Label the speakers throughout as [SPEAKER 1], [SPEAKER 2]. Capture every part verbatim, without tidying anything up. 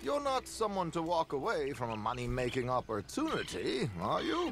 [SPEAKER 1] You're not someone to walk away from a money-making opportunity, are you?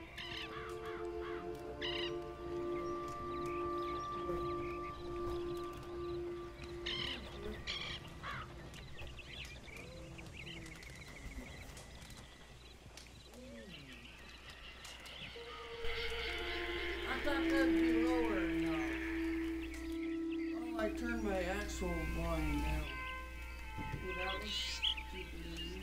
[SPEAKER 2] I thought that'd be lower now. Oh, I turned my actual volume down. Ooh, that was stupid.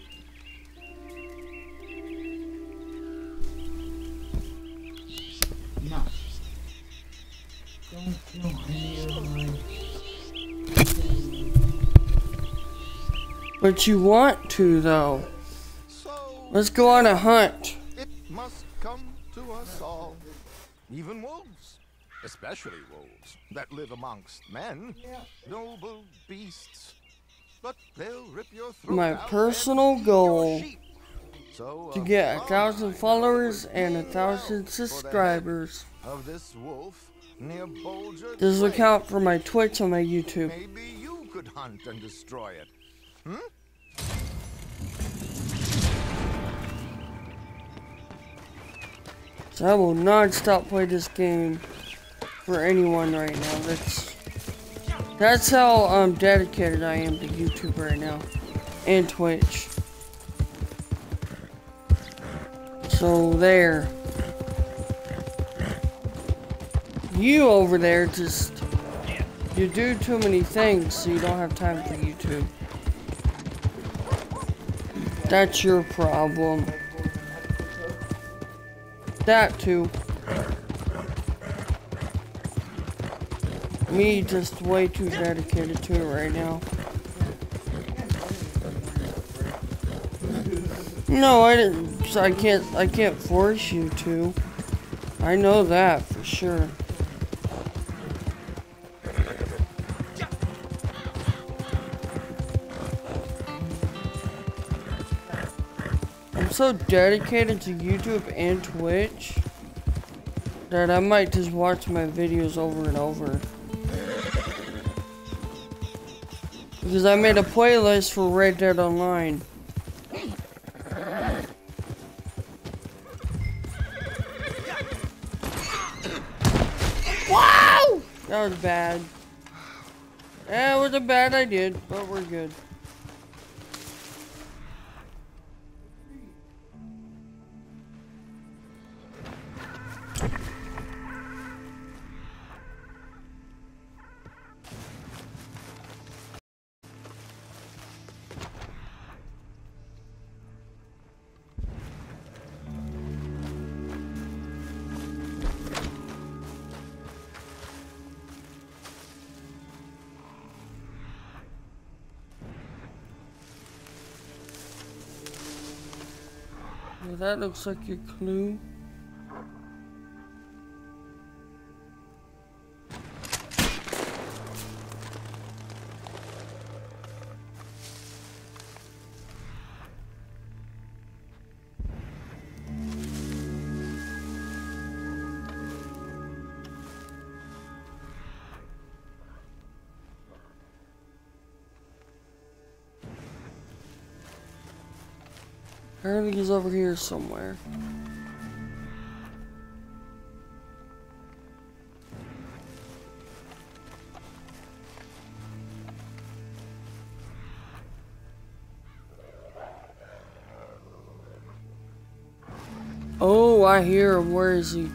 [SPEAKER 3] No. Don't kill any of my...
[SPEAKER 2] But you want to, though.
[SPEAKER 1] So
[SPEAKER 2] Let's go on a hunt.
[SPEAKER 1] it must come to us all. Even wolves, especially wolves that live amongst men, noble beasts. But they'll rip your throat
[SPEAKER 2] My
[SPEAKER 1] out
[SPEAKER 2] personal
[SPEAKER 1] and eat
[SPEAKER 2] goal
[SPEAKER 1] your sheep. So,
[SPEAKER 2] To
[SPEAKER 1] uh,
[SPEAKER 2] get a
[SPEAKER 1] all
[SPEAKER 2] thousand
[SPEAKER 1] I
[SPEAKER 2] followers
[SPEAKER 1] know
[SPEAKER 2] and a
[SPEAKER 1] is well
[SPEAKER 2] thousand
[SPEAKER 1] for the head
[SPEAKER 2] subscribers.
[SPEAKER 1] of this wolf near Bolger
[SPEAKER 2] This will
[SPEAKER 1] Glade.
[SPEAKER 2] count for my Twitch and my YouTube.
[SPEAKER 1] Maybe you could hunt and destroy it. Hmm?
[SPEAKER 2] So I will non-stop play this game for anyone right now. That's that's how um dedicated I am to YouTube right now and Twitch. So there. You over there just you do too many things, so you don't have time for YouTube. That's your problem. That too. Me just way too dedicated to it right now. No, I didn't. So I can't. I can't force you to. I know that for sure. I'm so dedicated to YouTube and Twitch that I might just watch my videos over and over. Because I made a playlist for Red Dead Online. Wow! That was bad. Yeah, it wasn't bad, I did, but we're good. Well, that looks like your clue. I think he's over here somewhere. Oh, I hear him. Where is he?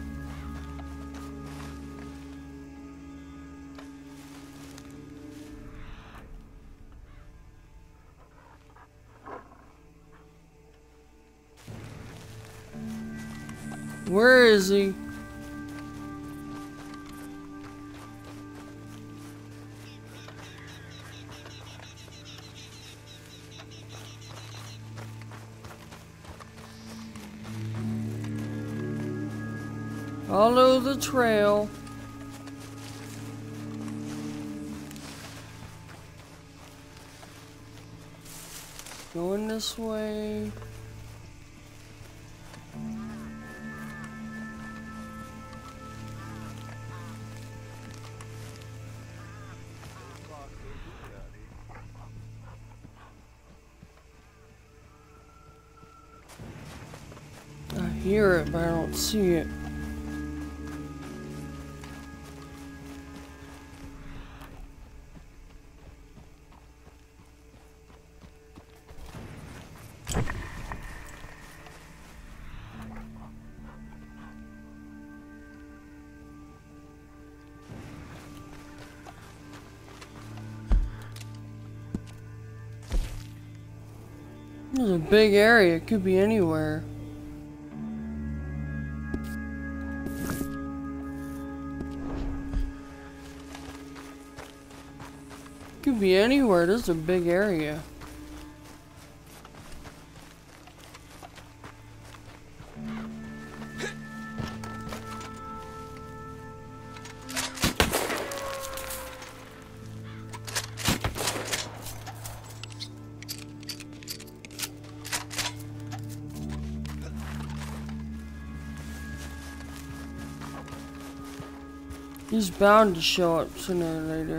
[SPEAKER 2] Where is he? Follow the trail. Going this way. hear it, but I don't see it. There's a big area, it could be anywhere. Could be anywhere, this is a big area. He's bound to show up sooner or later.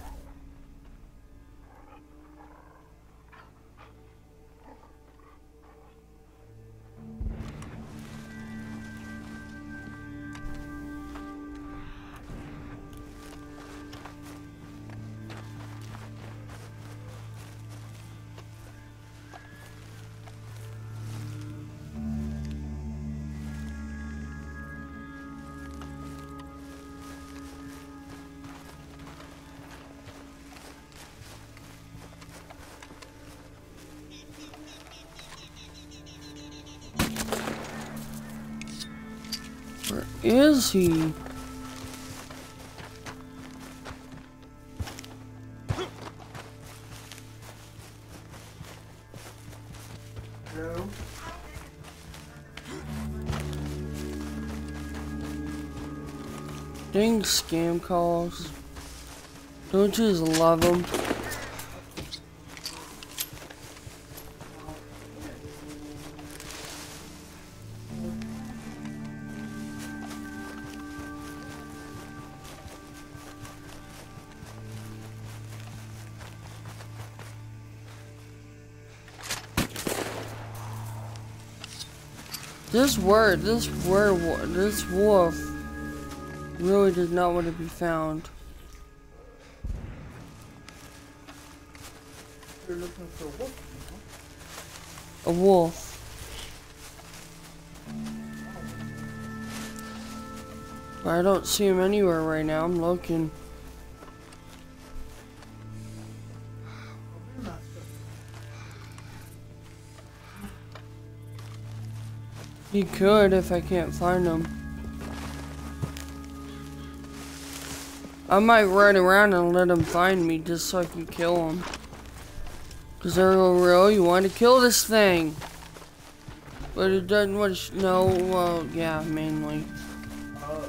[SPEAKER 2] Where is he?
[SPEAKER 3] Hello?
[SPEAKER 2] Dang scam calls. Don't you just love them? This word, this word, this wolf really does not want to be found.
[SPEAKER 3] You're looking for what?
[SPEAKER 2] A wolf. But I don't see him anywhere right now. I'm looking. He could if I can't find him. I might run around and let him find me just so I can kill him. Cause they're real, you want to kill this thing. But it doesn't want to, no, well, yeah, mainly.
[SPEAKER 3] Uh,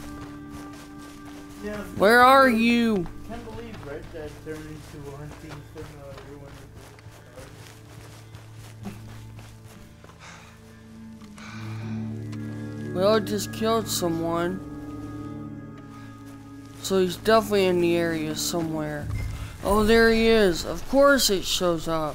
[SPEAKER 3] yeah.
[SPEAKER 2] Where are you?
[SPEAKER 3] Can't believe Red Dead turned into hunting from uh, everyone.
[SPEAKER 2] Well, I just killed someone. So he's definitely in the area somewhere. Oh, there he is. Of course it shows up.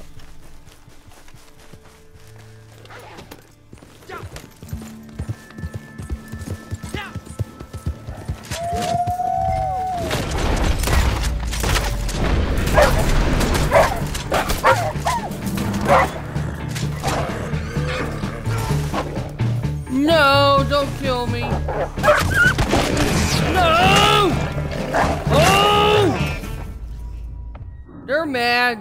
[SPEAKER 2] No, don't kill me. No! Oh! They're mad.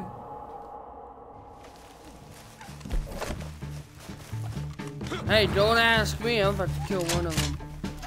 [SPEAKER 2] Hey, don't ask me. I'm about to kill one of them.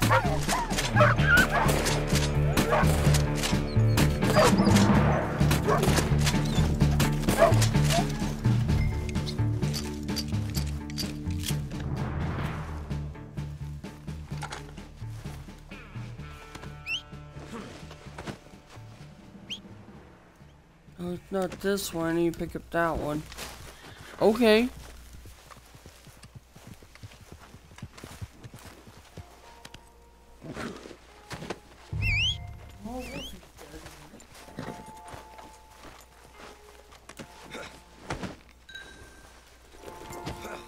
[SPEAKER 2] Oh, it's not this one. You pick up that one. Okay.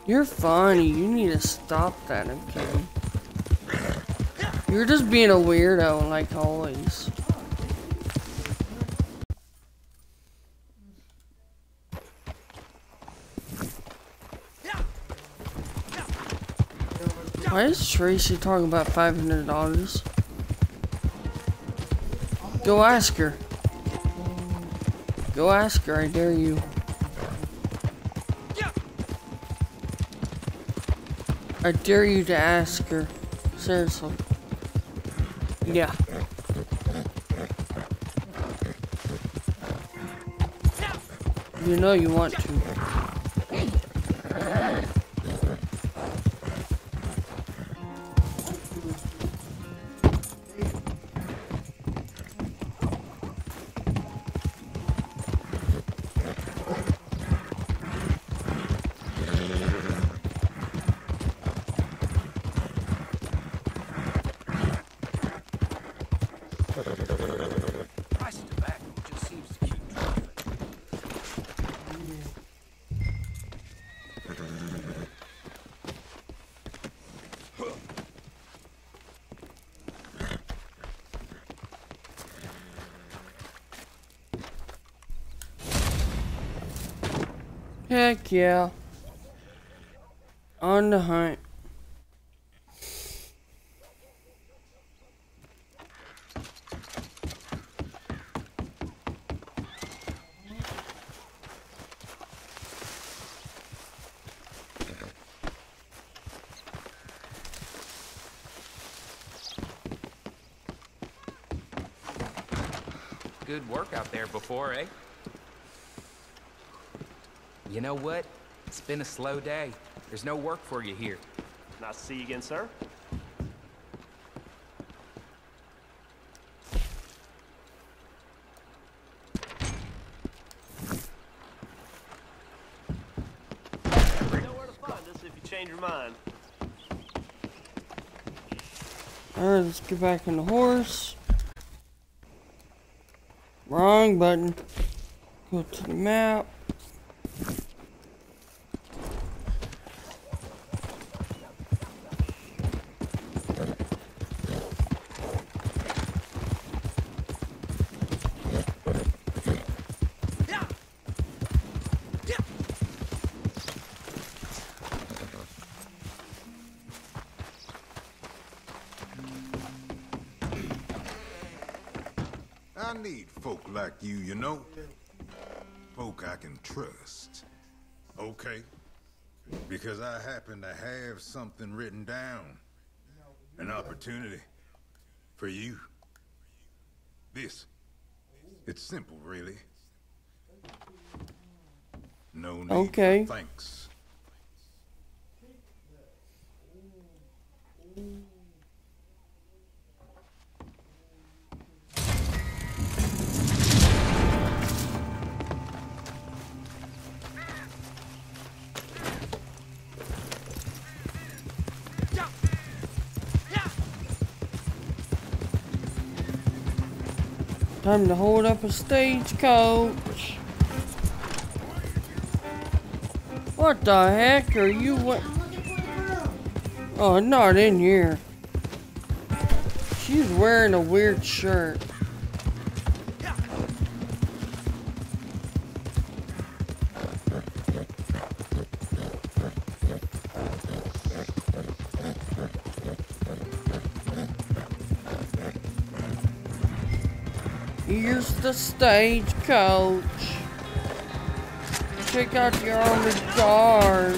[SPEAKER 2] You're funny. You need to stop that, okay? You're just being a weirdo, like always. Why is Tracy talking about five hundred dollars? Go ask her. Go ask her, I dare you. I dare you to ask her. Seriously. Yeah. You know you want to.
[SPEAKER 4] Price of tobacco just seems to keep dropping.
[SPEAKER 2] Heck yeah. On the hunt.
[SPEAKER 4] Good work out there before, eh? You know what? It's been a slow day. There's no work for you here.
[SPEAKER 5] Nice to see you again, sir. You know where to find us if you change your mind.
[SPEAKER 2] Alright, let's get back on the horse. Wrong button. Go to the map.
[SPEAKER 6] I need folk like you, you know? Folk I can trust. Okay? Because I happen to have something written down. An opportunity for you. This. It's simple, really. No need
[SPEAKER 2] Okay.
[SPEAKER 6] for thanks.
[SPEAKER 2] Time to hold up a stagecoach. What the heck are you? What? Oh, not in here. She's wearing a weird shirt. Here's the stagecoach. Check out the armored guards.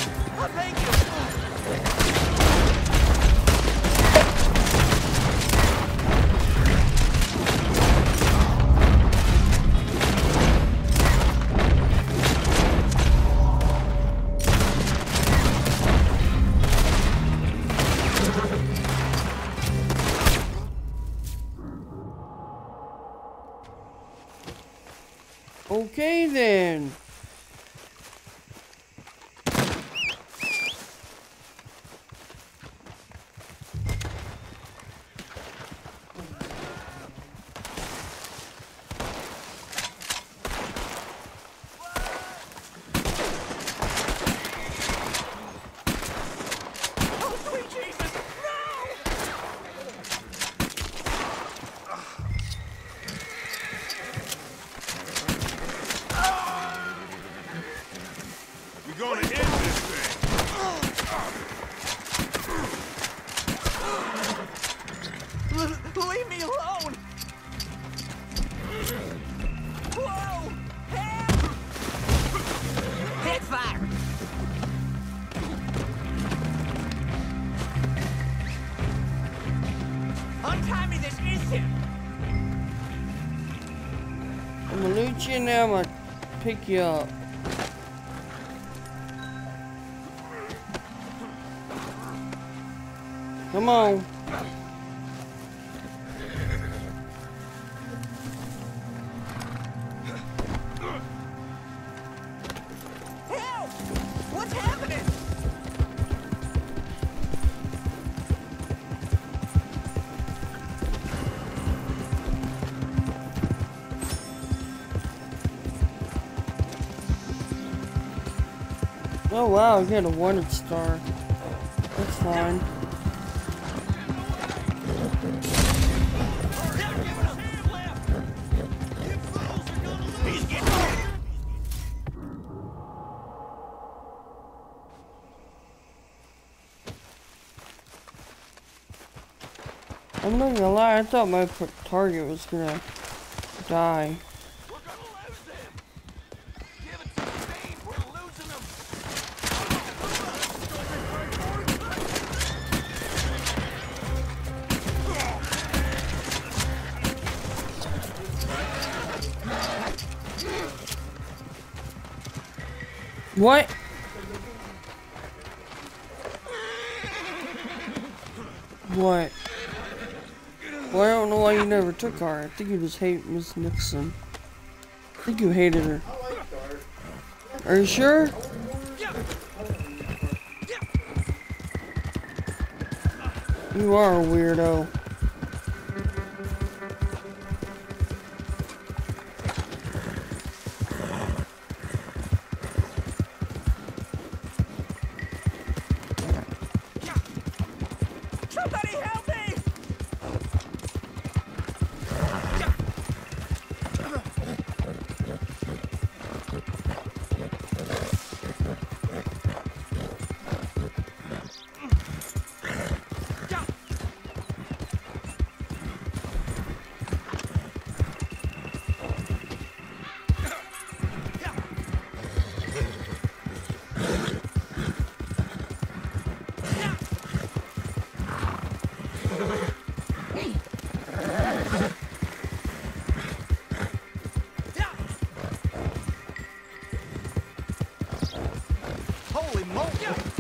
[SPEAKER 2] Okay then. shoot you and then I'm gonna pick you up. Come on.
[SPEAKER 7] Help! What's happening?
[SPEAKER 2] Oh wow, I get a wanted star. That's fine. I'm not gonna lie, I thought my p- target was gonna die.
[SPEAKER 5] We're gonna lose him. Give it to the speed. We're losing him.
[SPEAKER 2] What? What? Well, I don't know why you never took her. I think you just hate Miss Nixon. I think you hated her. Are you sure? You are a weirdo.
[SPEAKER 7] Somebody help me!
[SPEAKER 1] Holy moly!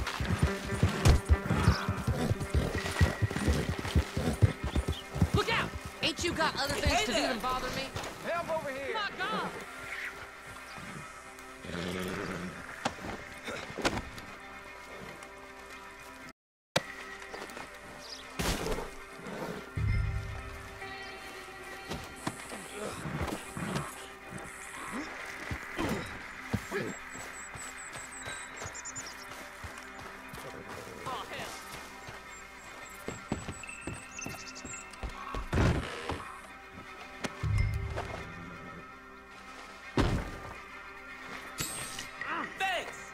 [SPEAKER 8] Look out! Ain't you got other things
[SPEAKER 7] Hey
[SPEAKER 8] to
[SPEAKER 7] there.
[SPEAKER 8] do than bother me?
[SPEAKER 5] Help over here.
[SPEAKER 8] My God!
[SPEAKER 5] Oh, hell.
[SPEAKER 7] Thanks!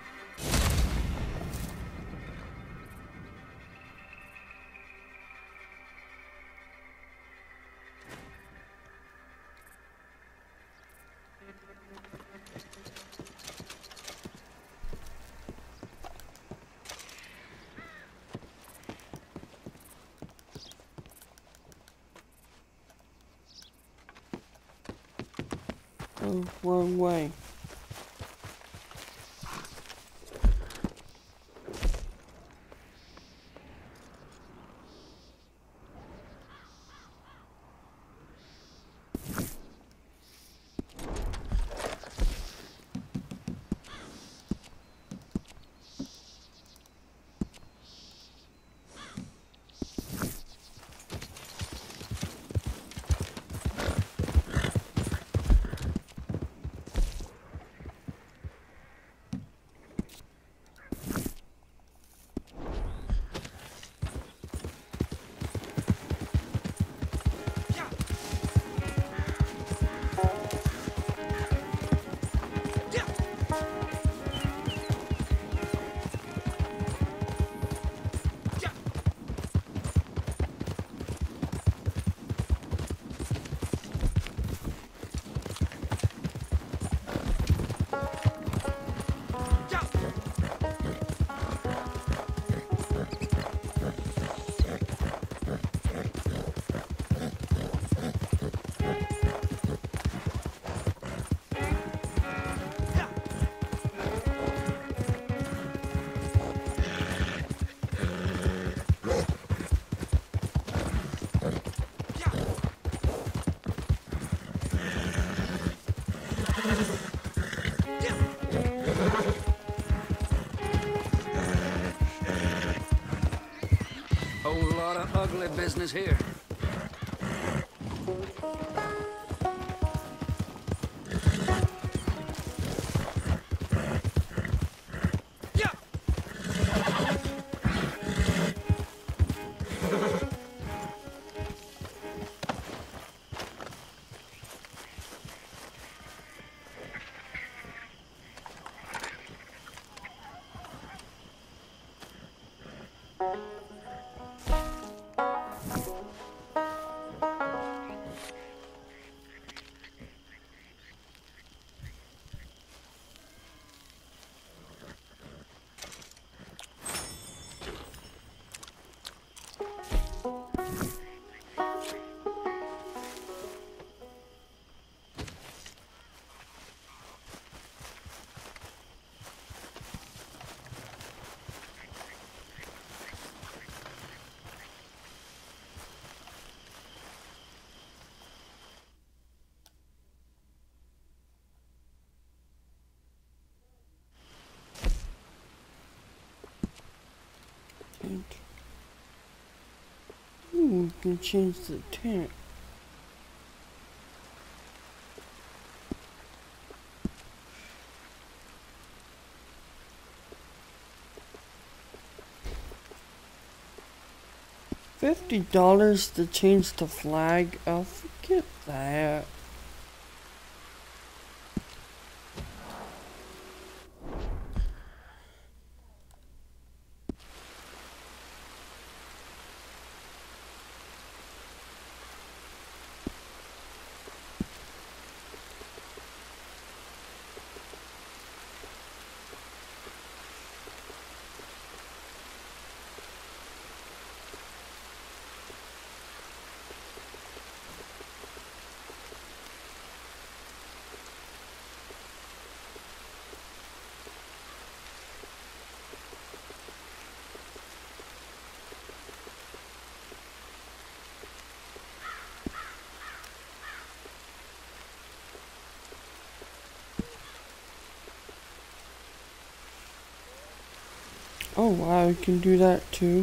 [SPEAKER 2] Oh, wrong way.
[SPEAKER 9] Whole lot of ugly business here.
[SPEAKER 2] Ooh, we can change the tent. Fifty dollars to change the flag? Oh, forget that. Oh wow, you can do that too.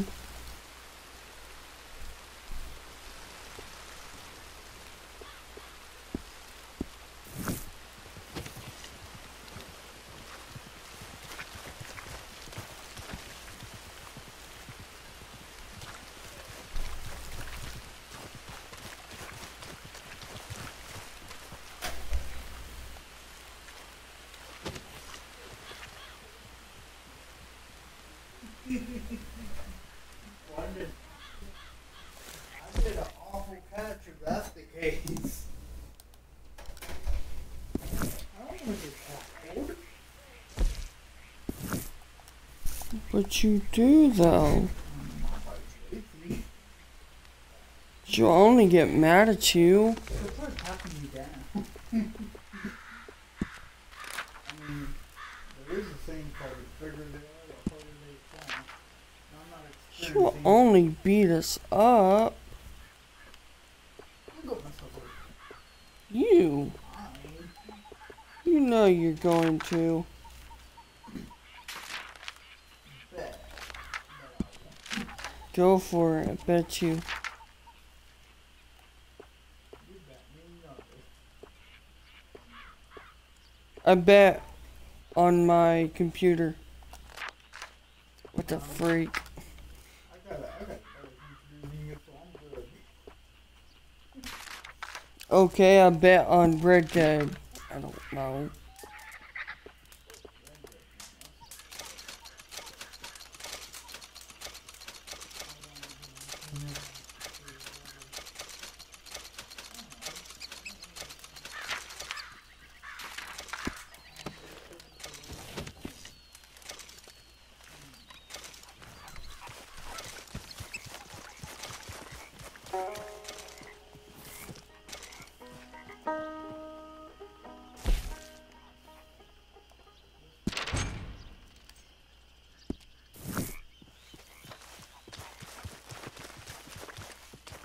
[SPEAKER 3] Wondered. I did an awful catch if that's the case. I don't want to get caught.
[SPEAKER 2] But you do though. She'll only get mad at you.
[SPEAKER 3] What's happening you down? I mean, there is a thing called a trigger there or trigger there sound. I'm not
[SPEAKER 2] She'll
[SPEAKER 3] experiencing.
[SPEAKER 2] only beat us up.
[SPEAKER 3] I'll go myself over.
[SPEAKER 2] You.
[SPEAKER 3] Fine.
[SPEAKER 2] You know you're going to.
[SPEAKER 3] Bet.
[SPEAKER 2] Go for it, I bet you.
[SPEAKER 3] You bet me nothing.
[SPEAKER 2] I bet on my computer. What the freak?
[SPEAKER 3] I got it. I got it. Introducing it, so I'm good.
[SPEAKER 2] Okay, I bet on Red Dead. I don't know.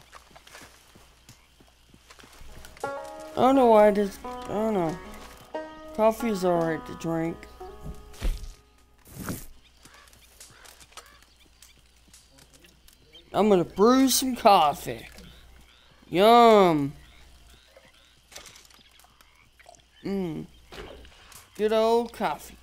[SPEAKER 2] I don't know why I just, I don't know. Coffee is alright to drink. I'm gonna brew some coffee. Yum. Mmm. Good old coffee.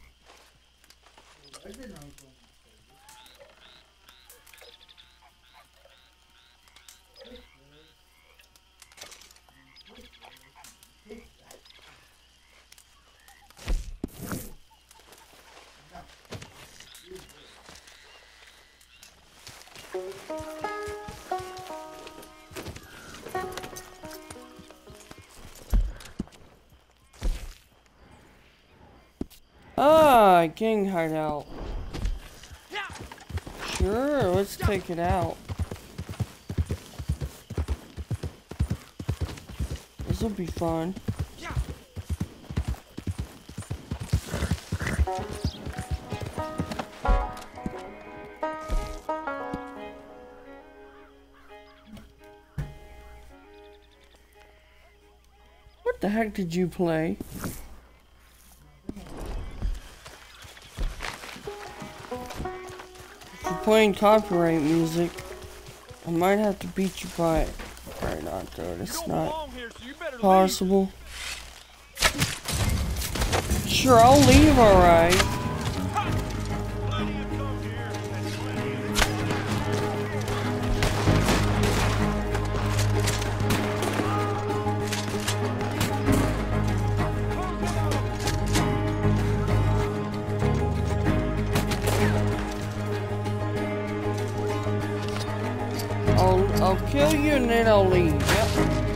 [SPEAKER 2] Ah, gang hideout. Sure, let's take it out. This'll be fun. What the heck did you play? Playing copyright music, I might have to beat you by it. Right on, dude. It's not possible. Sure, I'll leave, alright. I'll, I'll kill you and then I'll leave. Yep.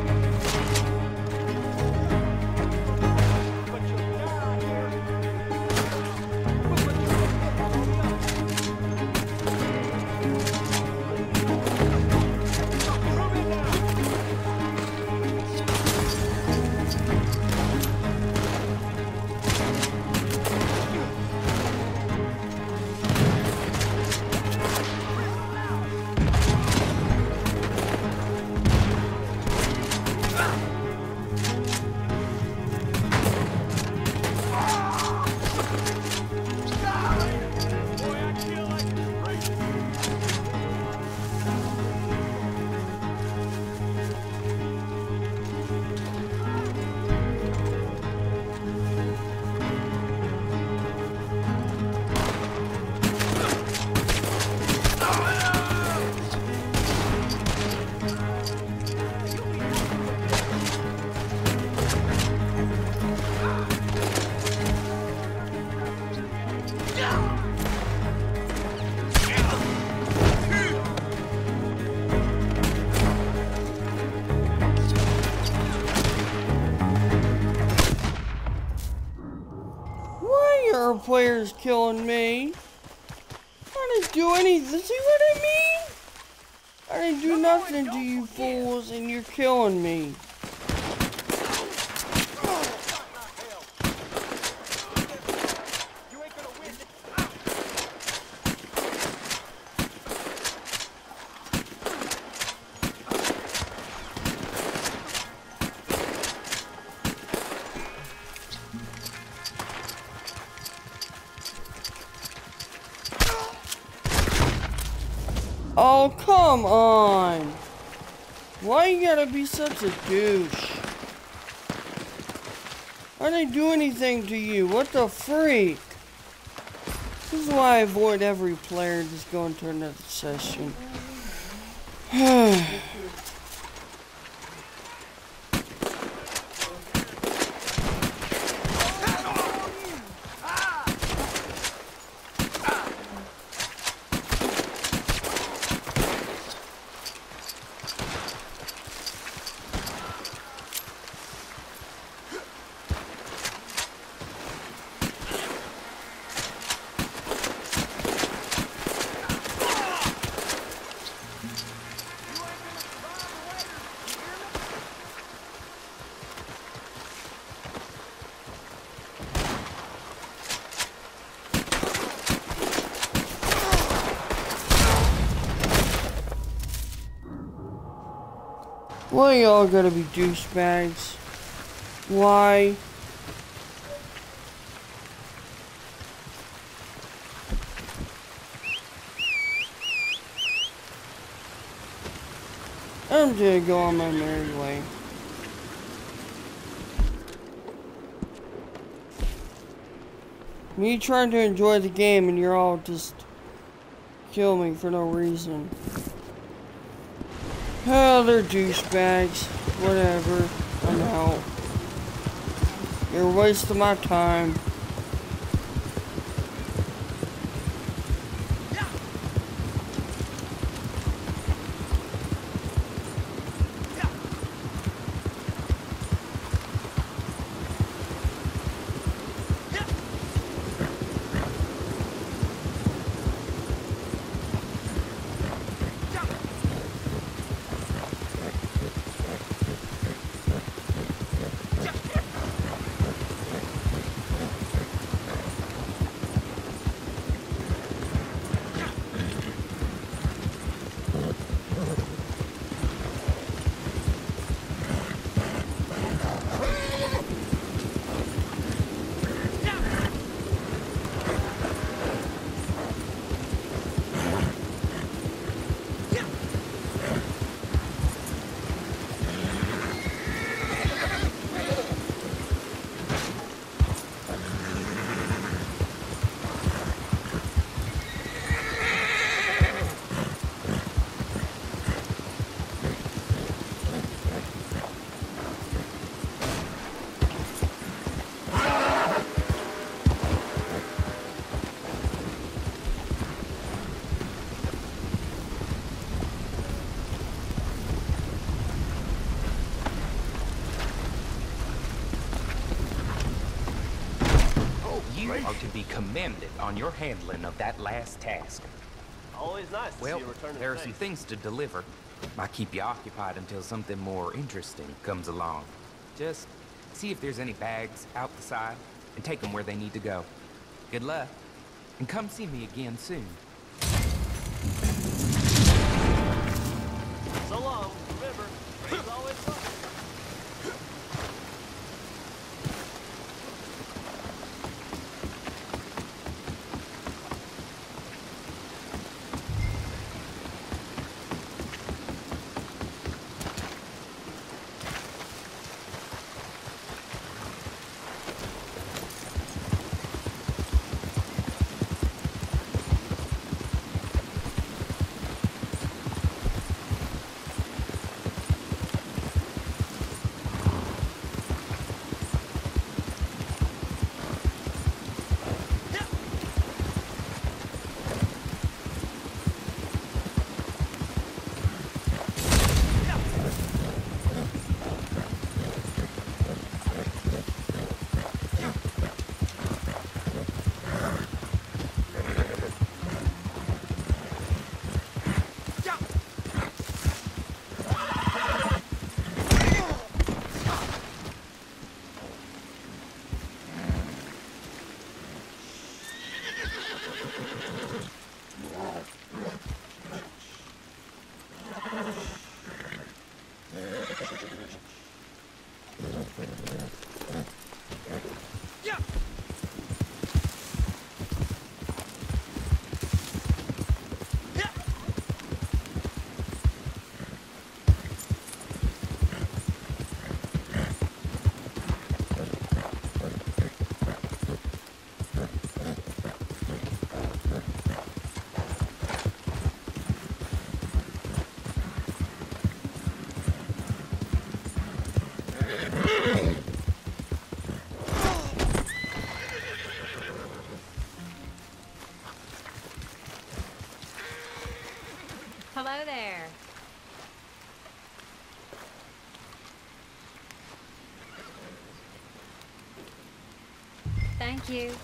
[SPEAKER 2] Players killing me. I didn't do anything. See what I mean? I didn't do nothing to you fools, and you're killing me. Oh, come on! Why you gotta be such a douche? I didn't do anything to you. What the freak? This is why I avoid every player and just go into another session. Why y'all gotta be douchebags? Why? I'm gonna go on my merry way. Me trying to enjoy the game and you're all just kill me for no reason. Oh, they're douchebags. Whatever. I'm out. You're wasting my time.
[SPEAKER 4] You are to be commended on your handling of that last task.
[SPEAKER 10] Always nice to
[SPEAKER 4] Well,
[SPEAKER 10] see you return to
[SPEAKER 4] there are
[SPEAKER 10] the
[SPEAKER 4] some
[SPEAKER 10] base.
[SPEAKER 4] things to deliver. Might keep you occupied until something more interesting comes along. Just see if there's any bags out the side and take them where they need to go. Good luck, and come see me again soon.
[SPEAKER 10] So long. Remember, rain's always fun.
[SPEAKER 11] Hello there. Thank you.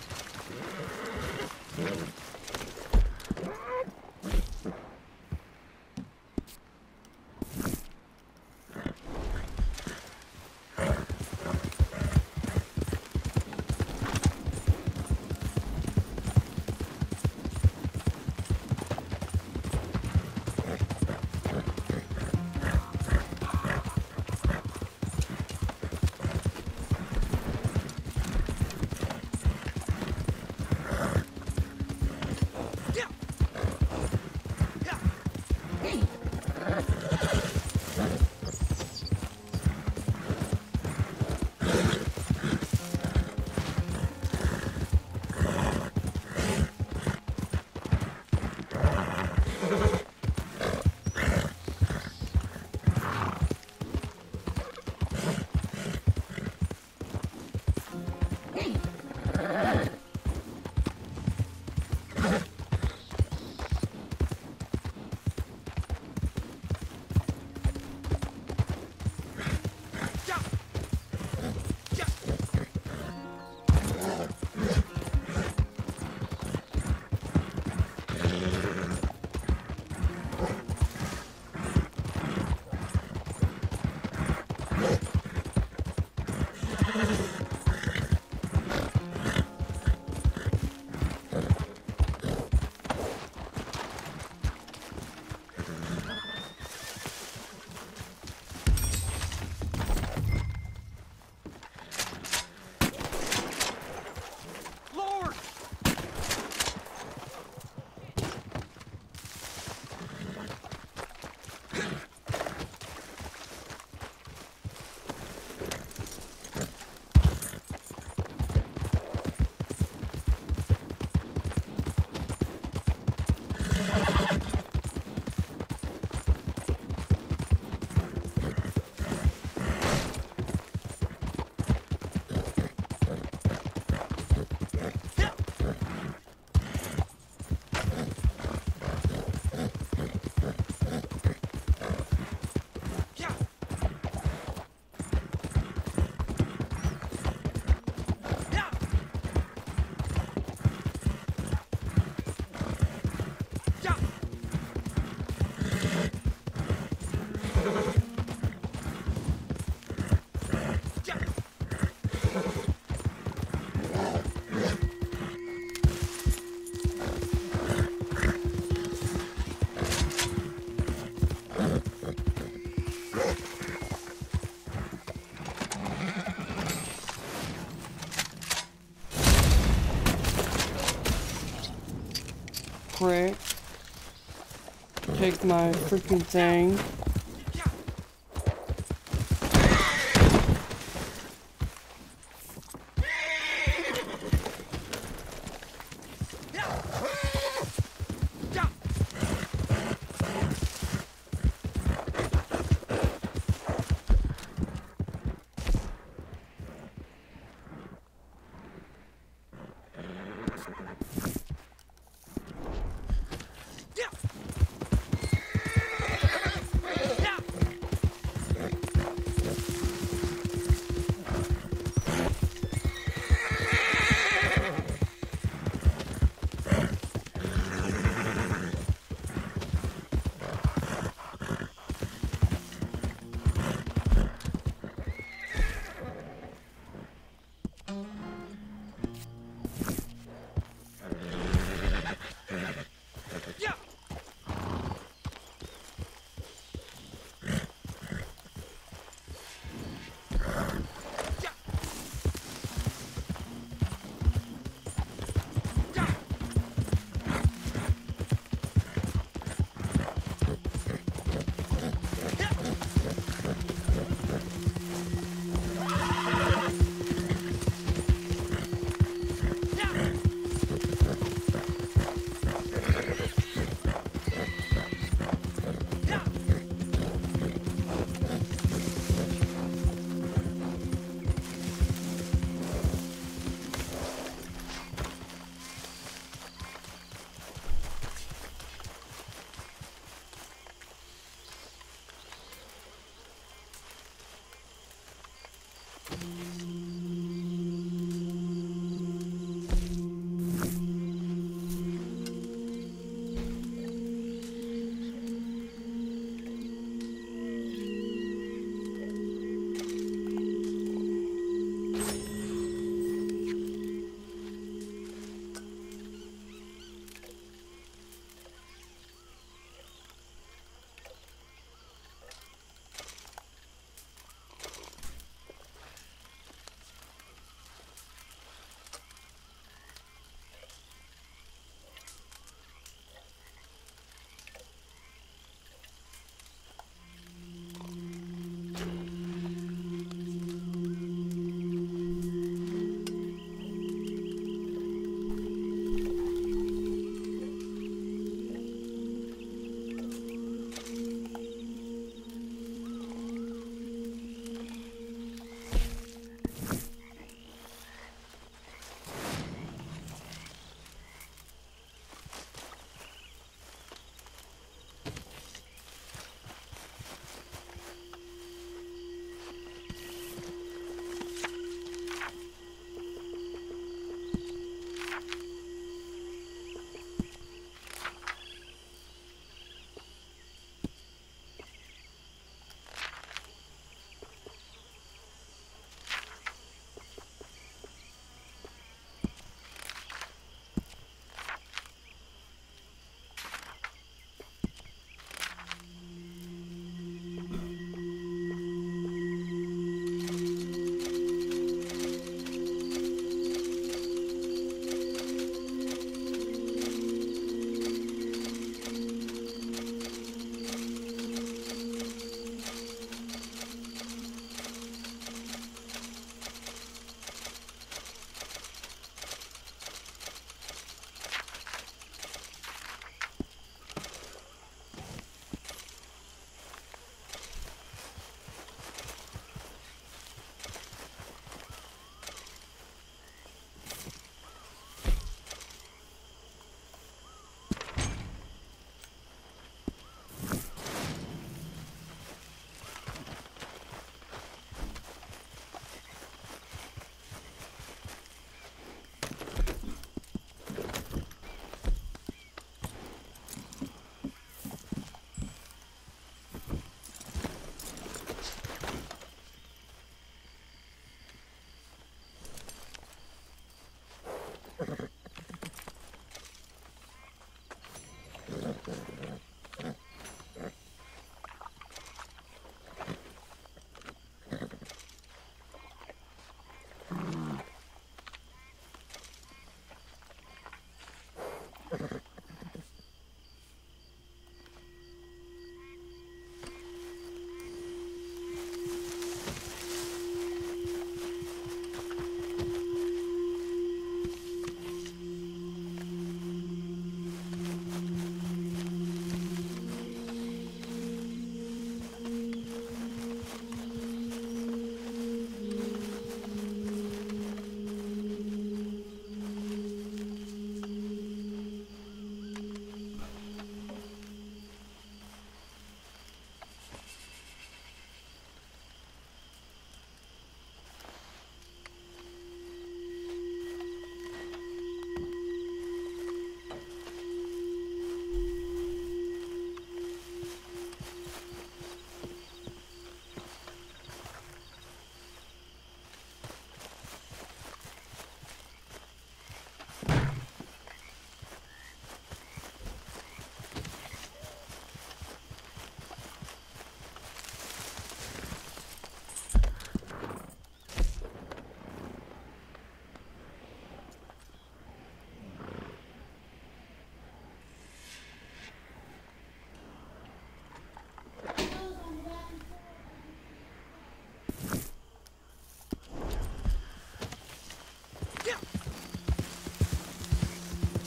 [SPEAKER 2] Prick. Take my freaking thing.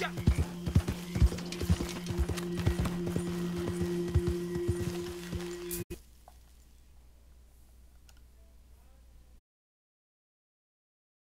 [SPEAKER 3] Gotcha!